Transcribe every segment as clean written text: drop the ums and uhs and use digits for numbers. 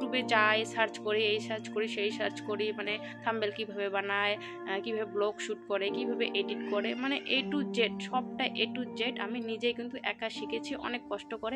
ইউটিউবে যাই, সার্চ করি, এই সার্চ করি, সেই সার্চ করি, মানে থাম্বনেল কীভাবে বানায়, কীভাবে ব্লগ শ্যুট করে, কীভাবে এডিট করে, মানে A to Z সবটা A to Z আমি নিজেই কিন্তু একা শিখেছি অনেক কষ্ট করে।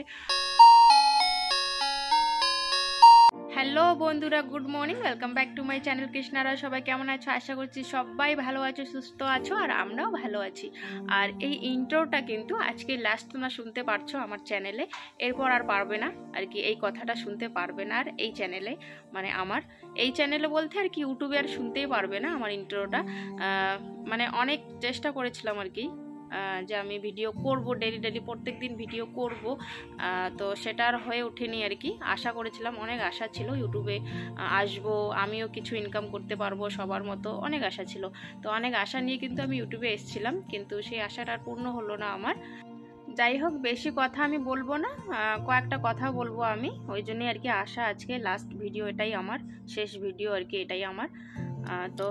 হ্যালো বন্ধুরা, good morning, welcome back to my channel কৃষ্ণারা। সবাই কেমন আছো? আশা করছি সবাই ভালো আছো, সুস্থ আছো, আর আমরাও ভালো আছি। আর এই ইন্ট্রোটা কিন্তু আজকে লাস্ট তোমরা শুনতে পারছো আমার চ্যানেলে, এরপর আর পারবে না আর কি, এই কথাটা শুনতে পারবে না আর এই চ্যানেলে, মানে আমার এই চ্যানেলে বলতে আর কি ইউটিউবে আর শুনতেই পারবে না আমার ইন্ট্রোটা। মানে অনেক চেষ্টা করেছিলাম আর কি যে আমি ভিডিও করব, ডেলি প্রত্যেক দিন ভিডিও করব, তো সেটা আর হয়ে ওঠেনি আর কি। আশা করেছিলাম, অনেক আশা ছিল ইউটিউবে আসবো, আমিও কিছু ইনকাম করতে পারবো সবার মতো, অনেক আশা ছিল। তো অনেক আশা নিয়ে কিন্তু আমি ইউটিউবে এসেছিলাম, কিন্তু সেই আশাটা আর পূর্ণ হলো না আমার। যাই হোক, বেশি কথা আমি বলবো না, কয়েকটা কথা বলবো আমি, ওই জন্যই আর কি আশা আজকে লাস্ট ভিডিও, এটাই আমার শেষ ভিডিও আর কি, এটাই আমার। তো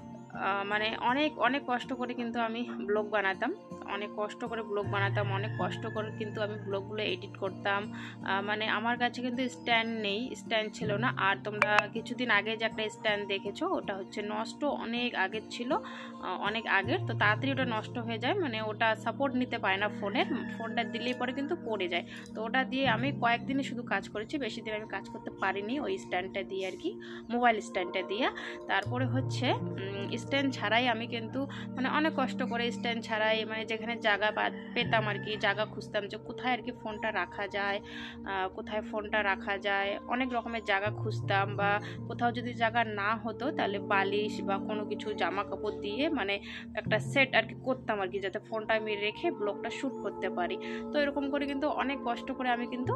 মানে অনেক অনেক কষ্ট করে কিন্তু আমি ব্লগ বানাতাম, অনেক কষ্ট করে ব্লগ বানাতাম, অনেক কষ্ট করে কিন্তু আমি ব্লগগুলো এডিট করতাম। মানে আমার কাছে কিন্তু স্ট্যান্ড নেই, স্ট্যান্ড ছিল না। আর তোমরা কিছুদিন আগে যে একটা স্ট্যান্ড দেখেছো, ওটা হচ্ছে নষ্ট, অনেক আগের ছিল, অনেক আগের, তো তাড়াতাড়ি ওটা নষ্ট হয়ে যায়, মানে ওটা সাপোর্ট নিতে পারে না ফোনটা দিলেই পরে কিন্তু পড়ে যায়। তো ওটা দিয়ে আমি কয়েকদিনই শুধু কাজ করেছি, বেশি দিন আমি কাজ করতে পারিনি ওই স্ট্যান্ডটা দিয়ে আর কি, মোবাইল স্ট্যান্ডটা দিয়ে। তারপরে হচ্ছে স্ট্যান্ড ছাড়াই আমি কিন্তু মানে অনেক কষ্ট করে স্ট্যান্ড ছাড়াই, মানে যেখানে জায়গা পেতাম আর কি, জায়গা খুঁজতাম যে কোথায় আর কি ফোনটা রাখা যায়, কোথায় ফোনটা রাখা যায়, অনেক রকমের জায়গা খুঁজতাম। বা কোথাও যদি জায়গা না হতো তাহলে বালিশ বা কোনো কিছু জামা কাপড় দিয়ে মানে একটা সেট আর কি করতাম আর কি, যাতে ফোনটা আমি রেখে ব্লগটা শ্যুট করতে পারি। তো এরকম করে কিন্তু অনেক কষ্ট করে আমি কিন্তু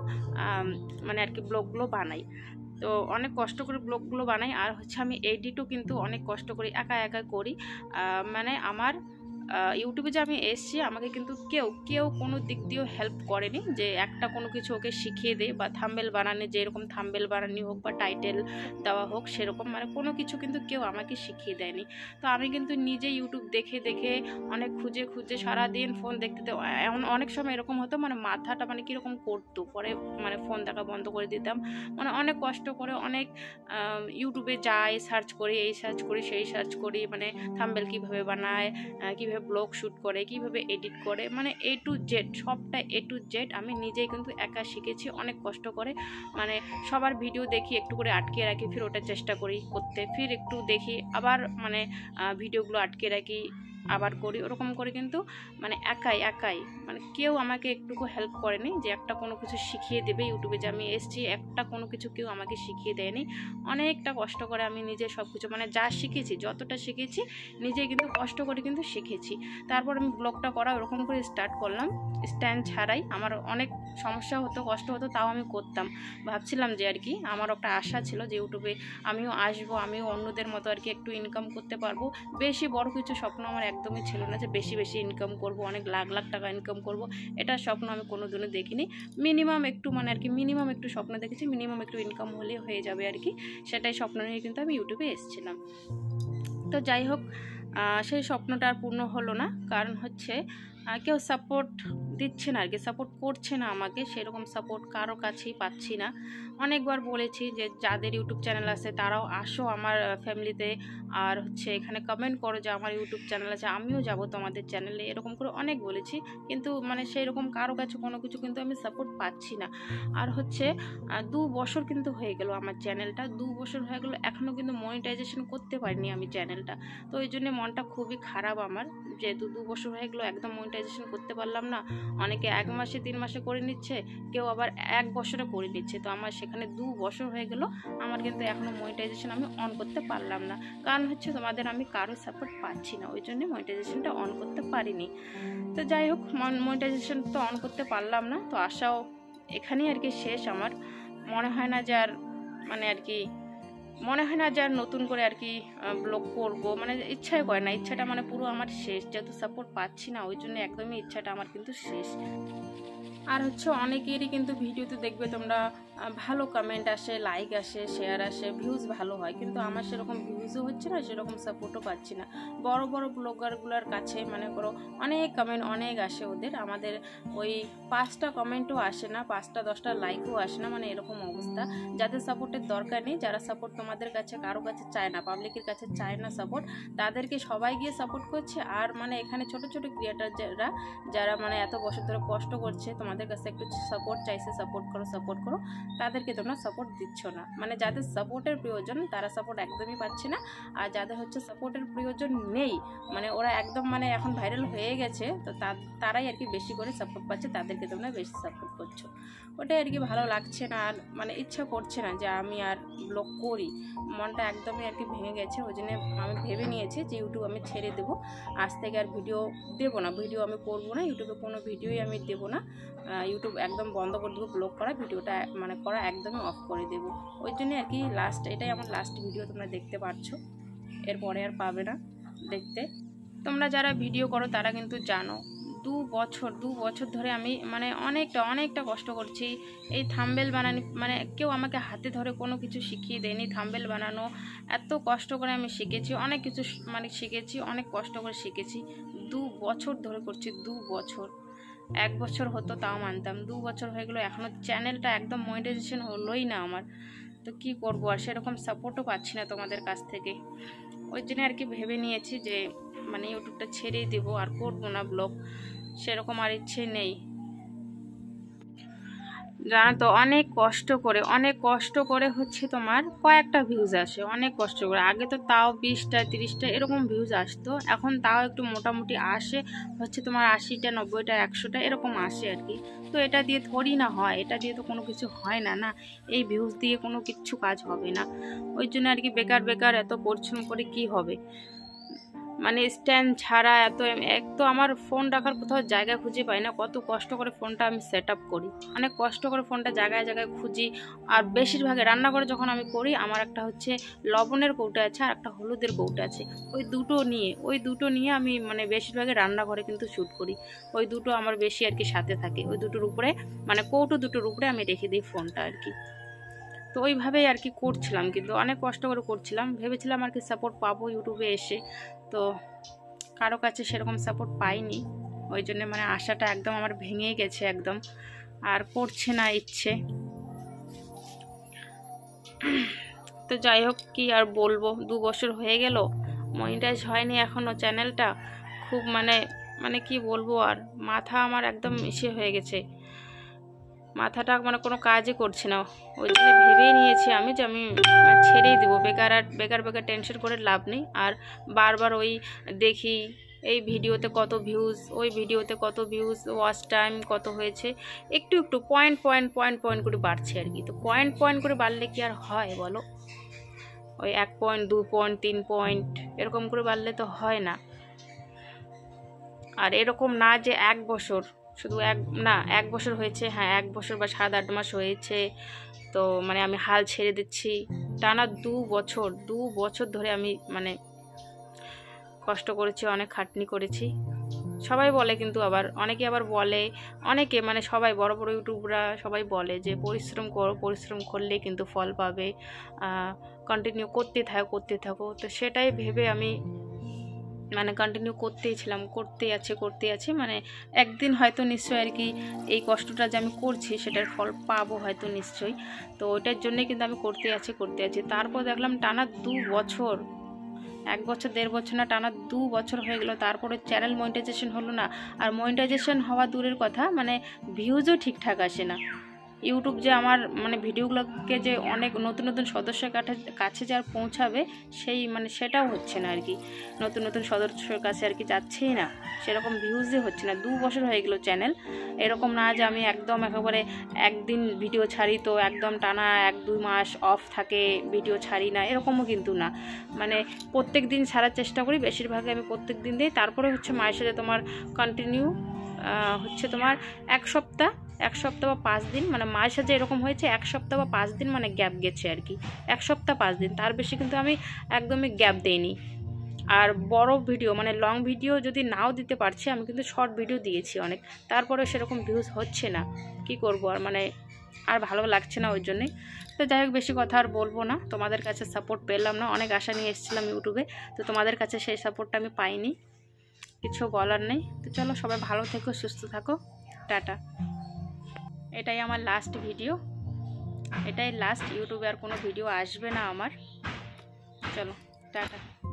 মানে আর কি ব্লগগুলো বানাই। তো অনেক কষ্ট করে ব্লগগুলো বানাই। আর হচ্ছে আমি এডিটও কিন্তু অনেক কষ্ট করি, একা একা করি। মানে আমার ইউটিউবে যে আমি এসছি, আমাকে কিন্তু কেউ কোনো দিক দিয়েও হেল্প করেনি, যে একটা কোনো কিছু ওকে শিখিয়ে দেয়, বা থাম্বনেল বানানো, যে এরকম থাম্বনেল বানানো হোক বা টাইটেল দেওয়া হোক, সেরকম মানে কোনো কিছু কিন্তু কেউ আমাকে শিখিয়ে দেয়নি। তো আমি কিন্তু নিজে ইউটিউব দেখে দেখে অনেক খুঁজে সারাদিন ফোন দেখতে, এমন অনেক সময় এরকম হতো মানে মাথাটা মানে কীরকম করতো, পরে মানে ফোন দেখা বন্ধ করে দিতাম। মানে অনেক কষ্ট করে অনেক ইউটিউবে যাই, সার্চ করি, এই সার্চ করি, সেই সার্চ করি, মানে থাম্বনেল কীভাবে বানায়, কীভাবে ব্লগ শ্যুট করে, কীভাবে এডিট করে, মানে A to Z সবটা A to Z আমি নিজেই কিন্তু একা শিখেছি অনেক কষ্ট করে। মানে সবার ভিডিও দেখি, একটু করে আটকে রাখি, ফির ওটা চেষ্টা করি করতে, ফির একটু দেখি, আবার মানে ভিডিওগুলো আটকে রাখি, আবার করি, ওরকম করে কিন্তু মানে একাই মানে কেউ আমাকে একটুকু হেল্প করেনি যে একটা কোনো কিছু শিখিয়ে দেবে। ইউটিউবে যে আমি এসছি, একটা কোনো কিছু কেউ আমাকে শিখিয়ে দেয়নি। অনেকটা কষ্ট করে আমি নিজে সব কিছু মানে যা শিখেছি, যতটা শিখেছি নিজেই কিন্তু কষ্ট করে কিন্তু শিখেছি। তারপর আমি ব্লগটা করা ওরকম করে স্টার্ট করলাম, স্ট্যান্ড ছাড়াই। আমার অনেক সমস্যা হতো, কষ্ট হতো, তাও আমি করতাম। ভাবছিলাম যে আর কি আমার একটা আশা ছিল যে ইউটিউবে আমিও আসবো, আমিও অন্যদের মতো আর কি একটু ইনকাম করতে পারবো। বেশি বড় কিছু স্বপ্ন আমার একদমই ছিল না, যে বেশি ইনকাম করব, অনেক লাখ টাকা ইনকাম করব, এটা স্বপ্ন আমি কোনোদিনও দেখিনি। মিনিমাম একটু মানে আর কি মিনিমাম একটু স্বপ্ন দেখেছি, মিনিমাম একটু ইনকাম হলে হয়ে যাবে আর কি, সেটাই স্বপ্ন নিয়ে কিন্তু আমি ইউটিউবে এসেছিলাম। তো যাই হোক, সেই স্বপ্নটা আর পূর্ণ হলো না, কারণ হচ্ছে কেউ সাপোর্ট দিচ্ছে না আর কি, সাপোর্ট করছে না আমাকে, সেরকম সাপোর্ট কারো কাছেই পাচ্ছি না। অনেকবার বলেছি যে যাদের ইউটিউব চ্যানেল আছে তারাও আসো আমার ফ্যামিলিতে, আর হচ্ছে এখানে কমেন্ট করো যে আমার ইউটিউব চ্যানেল আছে, আমিও যাব তোমাদের চ্যানেলে, এরকম করে অনেক বলেছি, কিন্তু মানে সেই রকম কারো কাছে কোনো কিছু কিন্তু আমি সাপোর্ট পাচ্ছি না। আর হচ্ছে 2 বছর কিন্তু হয়ে গেল আমার চ্যানেলটা, 2 বছর হয়ে গেল, এখনও কিন্তু মনিটাইজেশন করতে পারিনি আমি চ্যানেলটা। তো ওই জন্য মনটা খুবই খারাপ আমার, যেহেতু 2 বছর হয়ে গেলো একদম মনিটাইজেশন করতে পারলাম না। অনেকে 1 মাসে 3 মাসে করে নিচ্ছে, কেউ আবার 1 বছরে করে নিচ্ছে। তো আমার সেখানে 2 বছর হয়ে গেল, আমার কিন্তু এখনও মনিটাইজেশন আমি অন করতে পারলাম না, কারণ হচ্ছে তোমাদের আমি কারো সাপোর্ট পাচ্ছি না, ওই জন্য মনিটাইজেশনটা অন করতে পারিনি। তো যাই হোক, মনিটাইজেশন তো অন করতে পারলাম না, তো আশাও এখানেই আর কি শেষ আমার। মনে হয় না যে আর মানে আর কি মনে হয় না যে আর নতুন করে আর কি ব্লগ করবো, মানে ইচ্ছাই করে না, ইচ্ছাটা মানে পুরো আমার শেষ, যেহেতু সাপোর্ট পাচ্ছি না ওই জন্য একদমই ইচ্ছাটা আমার কিন্তু শেষ। আর হচ্ছে অনেকেরই কিন্তু ভিডিওতে দেখবে তোমরা ভালো কমেন্ট আসে, লাইক আসে, শেয়ার আসে, ভিউজ ভালো হয়, কিন্তু আমার সেরকম ভিউজও হচ্ছে না, সেরকম সাপোর্টও পাচ্ছি না। বড় বড় ব্লগারগুলোর কাছে মনে করো অনেক কমেন্ট অনেক আসে ওদের, আমাদের ওই 5টা কমেন্টও আসে না, 5টা 10টা লাইকও আসে না, মানে এরকম অবস্থা। যাদের সাপোর্টের দরকার নেই, যারা সাপোর্ট তোমাদের কাছে কারো কাছে চায় না, পাবলিকের কাছে চায় না সাপোর্ট, তাদেরকে সবাই গিয়ে সাপোর্ট করছে। আর মানে এখানে ছোট ছোট ক্রিয়েটার যারা মানে এত বছর ধরে কষ্ট করছে, তোমাদের কাছে একটু সাপোর্ট চাইছে, সাপোর্ট করো, তাদেরকে তোমরা সাপোর্ট দিচ্ছ না। মানে যাদের সাপোর্টের প্রয়োজন তারা সাপোর্ট একদমই পাচ্ছে না, আর যাদের হচ্ছে সাপোর্টের প্রয়োজন নেই, মানে ওরা একদম মানে এখন ভাইরাল হয়ে গেছে, তো তারাই আর কি বেশি করে সাপোর্ট পাচ্ছে, তাদেরকে তোমরা বেশি সাপোর্ট করছো। ওটাই আর কি ভালো লাগছে না, আর মানে ইচ্ছা করছে না যে আমি আর ব্লগ করি, মনটা একদমই আর কি ভেঙে গেছে। ওই জন্য আমি ভেবে নিয়েছি যে ইউটিউব আমি ছেড়ে দেবো, আজ থেকে আর ভিডিও দেবো না, ভিডিও আমি করবো না, ইউটিউবে কোনো ভিডিওই আমি দেবো না, ইউটিউব একদম বন্ধ করে দেবো, ব্লগ করা ভিডিওটা মানে করা একদমই অফ করে দেবো। ওই জন্য আর কি এটাই আমার লাস্ট ভিডিও, তোমরা দেখতে পাচ্ছ, এরপরে আর পাবে না দেখতে। তোমরা যারা ভিডিও করো তারা কিন্তু জানো, 2 বছর ধরে আমি মানে অনেকটা কষ্ট করছি এই থাম্বনেল বানানো, মানে কেউ আমাকে হাতে ধরে কোনো কিছু শিখিয়ে দেয়নি। থাম্বনেল বানানো এত কষ্ট করে আমি শিখেছি, অনেক কিছু মানে শিখেছি, অনেক কষ্ট করে শিখেছি। 2 বছর ধরে করছি, 2 বছর। 1 বছর হতো তাও মানতাম, 2 বছর হয়ে গেলো, এখনও চ্যানেলটা একদম মনিটাইজেশন হলোই না আমার। তো কি করব, আর সেরকম সাপোর্টও পাচ্ছি না তোমাদের কাছ থেকে। ওই জন্য আর কি ভেবে নিয়েছি যে মানে ইউটিউবটা ছেড়েই দেবো, আর করবো না ব্লগ, সেরকম আর ইচ্ছে নেই। জানো তো অনেক কষ্ট করে হচ্ছে তোমার কয়েকটা ভিউজ আসে, অনেক কষ্ট করে। আগে তো তাও 20টা 30টা এরকম ভিউজ আসতো, এখন তাও একটু মোটামুটি আসে হচ্ছে তোমার 80টা 90টা 100টা এরকম আসে আর কি। তো এটা দিয়ে থোড়ি না হয়, এটা দিয়ে তো কোনো কিছু হয় না, না এই ভিউজ দিয়ে কোনো কিচ্ছু কাজ হবে না। ওই জন্য আর কি বেকার এত পরিশ্রম করে কি হবে, মানে স্ট্যান্ড ছাড়া এক তো আমার ফোন রাখার কোথাও জায়গা খুঁজে পাই না, কত কষ্ট করে ফোনটা আমি সেট আপ করি, অনেক কষ্ট করে ফোনটা জায়গায় খুঁজি। আর বেশিরভাগে রান্নাঘরে যখন আমি করি, আমার একটা হচ্ছে লবণের কৌটা আছে আর একটা হলুদের কৌটা আছে, ওই দুটো নিয়ে আমি মানে বেশিরভাগে রান্নাঘরে কিন্তু শ্যুট করি। ওই দুটো আমার বেশি আর কি সাথে থাকে, ওই দুটোর উপরে মানে কৌটো দুটোর উপরে আমি রেখে দিই ফোনটা আর কি। তো ওইভাবেই আর কি করছিলাম, কিন্তু অনেক কষ্ট করে করছিলাম, ভেবেছিলাম আর কি সাপোর্ট পাবো ইউটিউবে এসে, তো কারো কাছে সেরকম সাপোর্ট পাইনি। ওই জন্য মানে আশাটা একদম আমার ভেঙে গেছে, একদম আর করছে না ইচ্ছে। তো যাই হোক, কি আর বলবো, 2 বছর হয়ে গেল, মনিটাইজ হয়নি এখনও চ্যানেলটা। খুব মানে কি বলবো, আর মাথা আমার একদম ইসে হয়ে গেছে, মাথাটা মানে কোনো কাজই করছে না। ওই জন্য ভেবেই নিয়েছি আমি যে আমি ছেড়েই দেবো, বেকার টেনশন করে লাভ নেই। আর বারবার ওই দেখি এই ভিডিওতে কত ভিউজ, ওই ভিডিওতে কত ভিউজ, ওয়াচ টাইম কত হয়েছে, একটু পয়েন্ট করে বাড়ছে আর কি। তো পয়েন্ট করে বাড়লে কি আর হয় বলো, ওই 1 পয়েন্ট 2 পয়েন্ট 3 পয়েন্ট এরকম করে বাড়লে তো হয় না। আর এরকম না যে 1 বছর, শুধু 1 বছর হয়েছে, হ্যাঁ 1 বছর বা 7-8 মাস হয়েছে, তো মানে আমি হাল ছেড়ে দিচ্ছি। টানা 2 বছর ধরে আমি মানে কষ্ট করেছি, অনেক খাটনি করেছি। সবাই বলে, কিন্তু অনেকে আবার বলে, অনেকে মানে সবাই বড় ইউটিউবরা সবাই বলে যে পরিশ্রম করো, পরিশ্রম করলে কিন্তু ফল পাবে, কন্টিনিউ করতে থাকো। তো সেটাই ভেবে আমি মানে কন্টিনিউ করতে আছি, মানে একদিন হয়তো নিশ্চয়ই আর কি এই কষ্টটা যে আমি করছি সেটার ফল পাবো হয়তো নিশ্চয়ই। তো ওইটার জন্যই কিন্তু আমি করতে আছি। তারপর দেখলাম টানা 2 বছর, 1 বছর 1.5 বছর না, টানা 2 বছর হয়ে গেল, তারপরে চ্যানেল মনিটাইজেশন হলো না। আর মনিটাইজেশন হওয়া দূরের কথা, মানে ভিউজও ঠিকঠাক আসে না। ইউটিউব যে আমার মানে ভিডিওগুলোকে যে অনেক নতুন সদস্যের কাছে যে আর পৌঁছাবে, সেই মানে সেটাও হচ্ছে না আর কি, নতুন সদস্যের কাছে আর কি যাচ্ছেই না, সেরকম ভিউজই হচ্ছে না। 2 বছর হয়ে গেল চ্যানেল, এরকম না যে আমি একদম একেবারে একদিন ভিডিও ছাড়ি তো একদম টানা 1-2 মাস অফ থাকে ভিডিও ছাড়ি না, এরকমও কিন্তু না। মানে প্রত্যেক দিন ছাড়ার চেষ্টা করি, বেশিরভাগই আমি প্রত্যেক দিন দিই। তারপরে হচ্ছে মায়ের সাথে তোমার কন্টিনিউ হচ্ছে তোমার 1 সপ্তাহ বা 5 দিন, মানে মায়ের সাথে এরকম হয়েছে 1 সপ্তাহ বা 5 দিন মানে গ্যাপ গেছে আর কি, 1 সপ্তাহ 5 দিন, তার বেশি কিন্তু আমি একদমই গ্যাপ দেইনি। আর বড় ভিডিও মানে লং ভিডিও যদি নাও দিতে পারছি, আমি কিন্তু শর্ট ভিডিও দিয়েছি অনেক, তারপরে সেরকম ভিউজ হচ্ছে না, কি করব আর মানে আর ভালো লাগছে না ওই জন্যই। তো যাই হোক, বেশি কথা আর বলবো না, তোমাদের কাছে সাপোর্ট পেলাম না, অনেক আশা নিয়ে এসেছিলাম ইউটিউবে, তো তোমাদের কাছে সেই সাপোর্টটা আমি পাইনি, কিছু বলার নেই। তো চলো, সবাই ভালো থেকো, সুস্থ থাকো, টাটা। এটাই আমার লাস্ট ভিডিও, এটাই লাস্ট, ইউটিউবে আর কোনো ভিডিও আসবে না আমার। চলো টাটা।